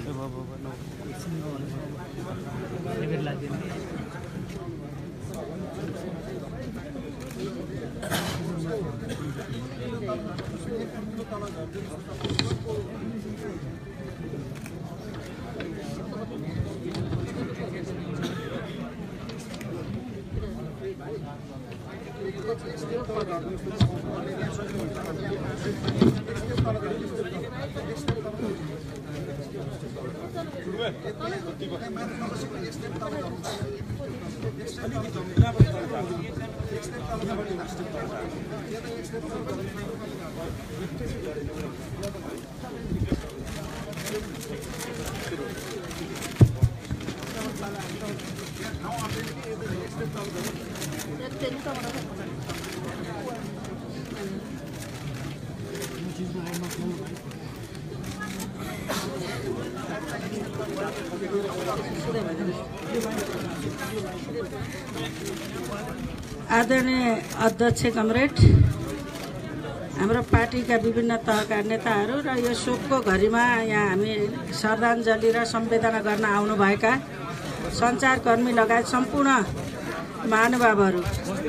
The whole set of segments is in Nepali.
आदरणीय अध्यक्ष कमरेड, हाम्रो पार्टीका विभिन्न तहका नेताहरू र यो शोकको घडीमा यहाँ हामी श्रद्धाञ्जली र सम्वेदना गर्न आउनुभएका सञ्चारकर्मी लगायत सम्पूर्ण महानुभावहरू,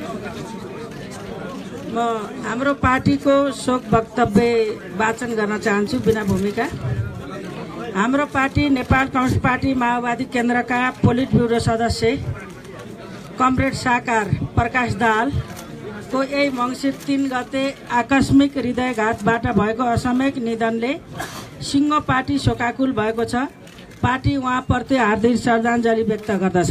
म हाम्रो पार्टीको शोक वक्तव्य वाचन गर्न चाहन्छु बिना भूमिका। हाम्रो पार्टी नेपाल कम्युनिस्ट पार्टी माओवादी केन्द्रका पोलिट ब्युरो सदस्य कमरेड साकार प्रकाश दाहाल को यही मङ्सिर 3 गते आकस्मिक हृदयघातबाट भएको असामयिक निधनले सिङ्गो पार्टी शोकाकुल भएको छ। पार्टी उहाँप्रति हार्दिक श्रद्धाञ्जली व्यक्त गर्दछ।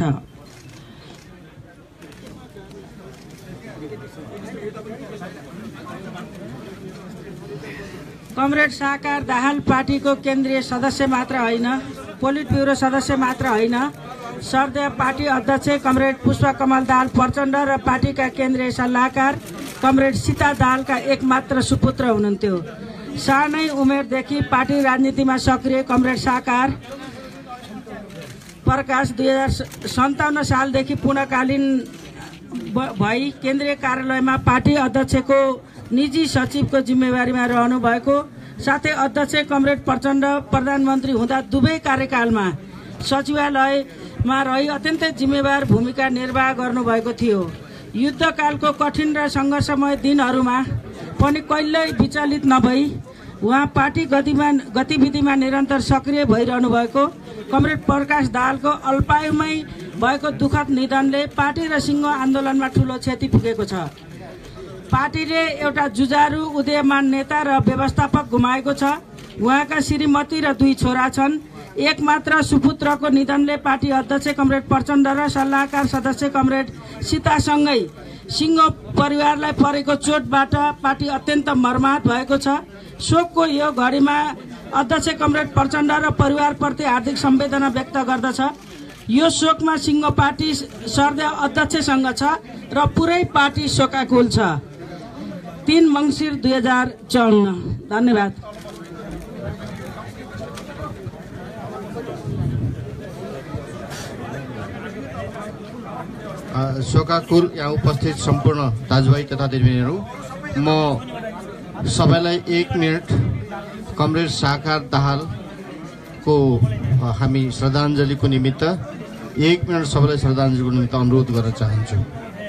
कमरेड साकार दाहाल पार्टीको केन्द्रीय सदस्य मात्र होइन, पोलिट ब्युरो सदस्य मात्र होइन, सर्देव पार्टी अध्यक्ष कमरेड पुष्पा कमल दाहाल प्रचण्ड र पार्टीका केन्द्रीय सल्लाहकार कमरेड सीता दाहालका एकमात्र सुपुत्र हुनुहुन्थ्यो। सानै उमेरदेखि पार्टी राजनीतिमा सक्रिय कमरेड साकार प्रकाश 2057 सालदेखि पूर्णकालीन भई केन्द्रीय कार्यालयमा पार्टी अध्यक्षको निजी सचिवको जिम्मेवारीमा रहनु भएको साथै अध्यक्ष कमरेड प्रचण्ड प्रधानमन्त्री हुँदा दुवै कार्यकालमा सचिवालयमा रही अत्यन्तै जिम्मेवार भूमिका निर्वाह गर्नुभएको थियो। युद्धकालको कठिन र सङ्घर्षमय दिनहरूमा पनि कहिल्यै विचलित नभई उहाँ पार्टी गतिविधिमा निरन्तर सक्रिय भइरहनु भएको कमरेड प्रकाश दाहालको अल्पायुमै भएको दुःखद निधनले पार्टी र सिङ्गो आन्दोलनमा ठूलो क्षति पुगेको छ। पार्टीले एउटा जुझारु उदयमान नेता र व्यवस्थापक गुमाएको छ। उहाँका श्रीमती र 2 छोरा छन्। एकमात्र सुपुत्रको निधनले पार्टी अध्यक्ष कमरेड प्रचण्ड र सल्लाहकार सदस्य कमरेड सीतासँगै सिङ्गो परिवारलाई परेको चोटबाट पार्टी अत्यन्त मर्माहत भएको छ। शोकको यो घडीमा अध्यक्ष कमरेड प्रचण्ड र परिवारप्रति हार्दिक सम्वेदना व्यक्त गर्दछ। यो शोकमा सिङ्गो पार्टी सर्देव अध्यक्षसँग छ र पुरै पार्टी शोकाकुल छ। 3 मङ्सिर 2054। धन्यवाद। शोकाकुल यहाँ उपस्थित सम्पूर्ण दाजुभाइ तथा दिदीबहिनीहरू, म सबैलाई 1 मिनट कमरेड साकार दाहालको हामी श्रद्धाञ्जलीको निमित्त 1 मिनट सबैलाई श्रद्धाञ्जलीको निमित्त अनुरोध गर्न चाहन्छु।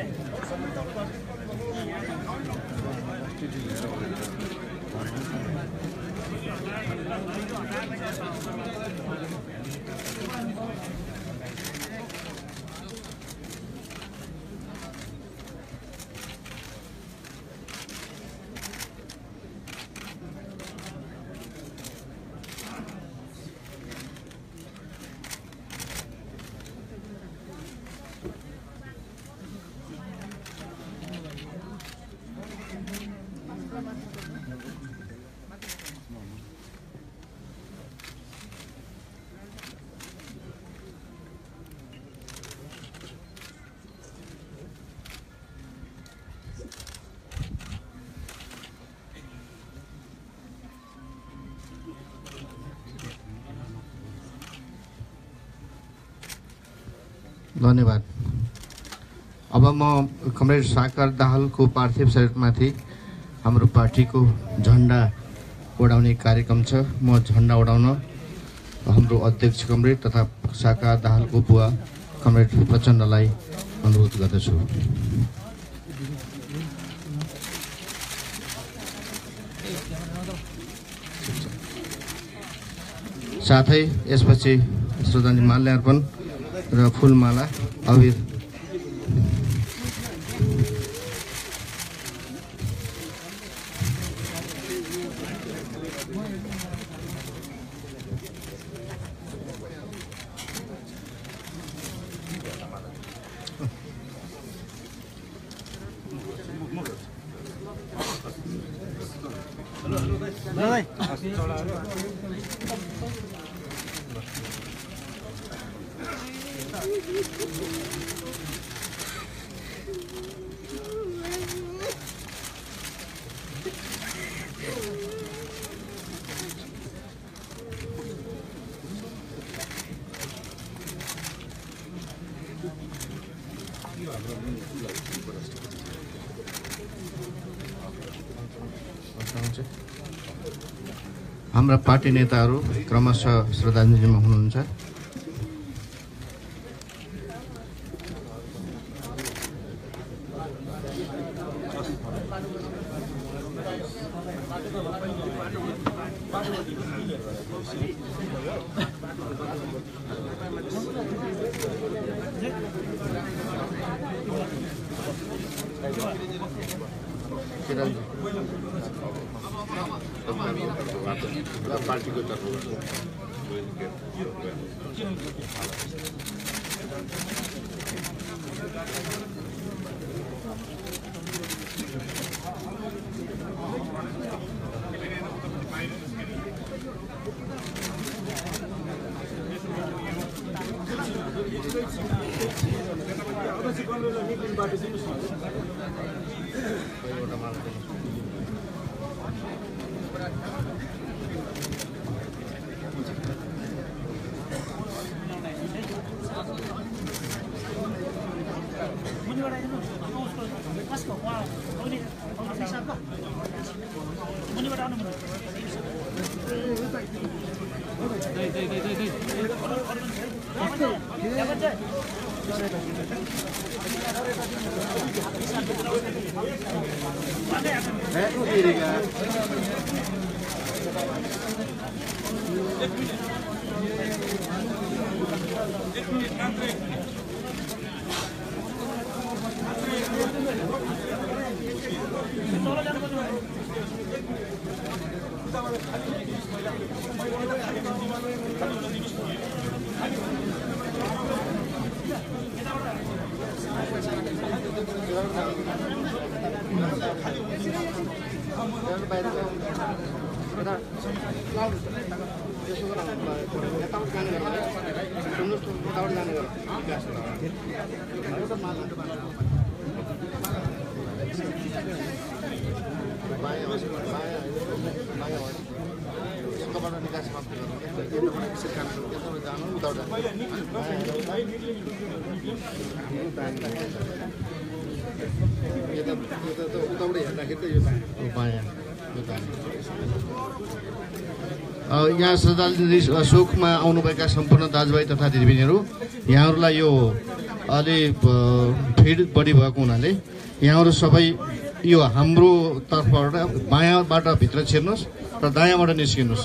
धन्यवाद। अब म कमरेड साकार दाहालको पार्थिव शरीरमाथि हाम्रो पार्टीको झन्डा उडाउने कार्यक्रम छ। म झन्डा उडाउन हाम्रो हाम्रो अध्यक्ष कमरेड तथा शाखा दाहालको बुवा कमरेड प्रचण्डलाई अनुरोध गर्दछु। साथै यसपछि श्रद्धाञ्जली माल्यार्पण र फुलमाला अबिर हाम्रा पार्टी नेताहरू क्रमशः श्रद्धाञ्जलीमा हुनुहुन्छ। पार्टीको तर्फबाट यहाँ श्रद्धाञ्जली शोकमा आउनुभएका सम्पूर्ण दाजुभाइ तथा दिदीबहिनीहरू, यहाँहरूलाई यो अलि भिड बढी भएको हुनाले यहाँहरू सबै यो हाम्रो तर्फबाट बायाँबाट भित्र छिर्नुहोस् र दायाँबाट निस्किनुहोस्।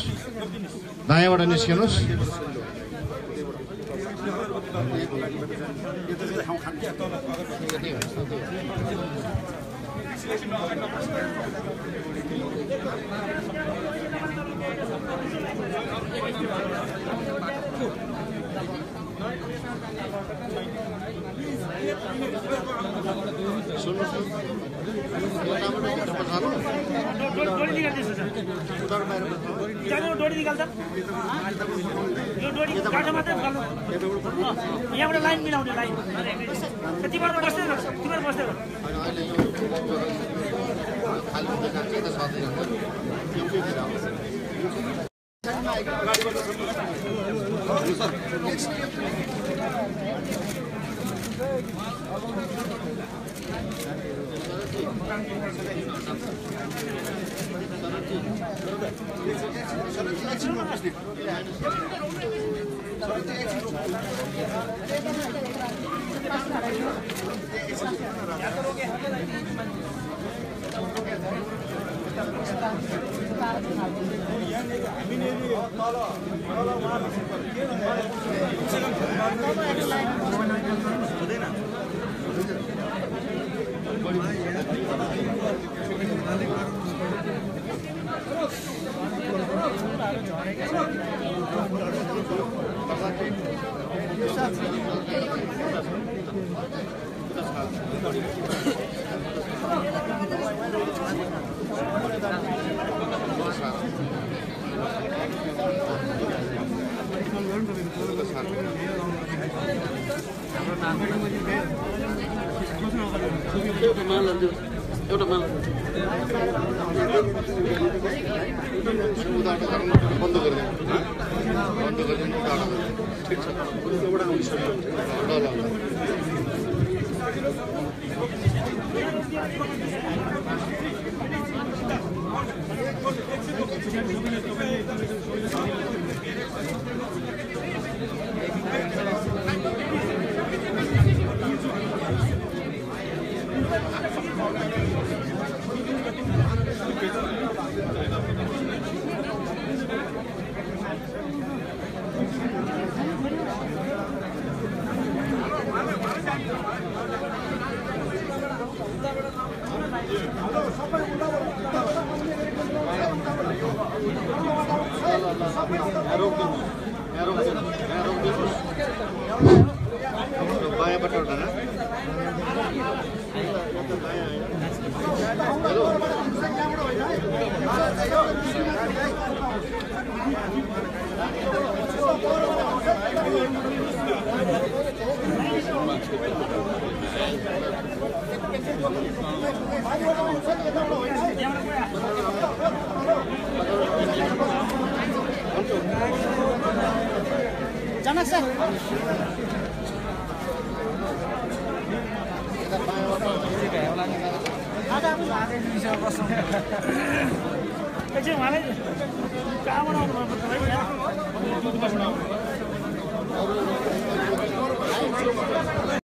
यहाँबाट लाइन मिलाउने लाइन तिमीहरू बस्दै तिमीहरू बस्दै जनक सर एकछिन उहाँलाई कहाँबाट आउनुभयो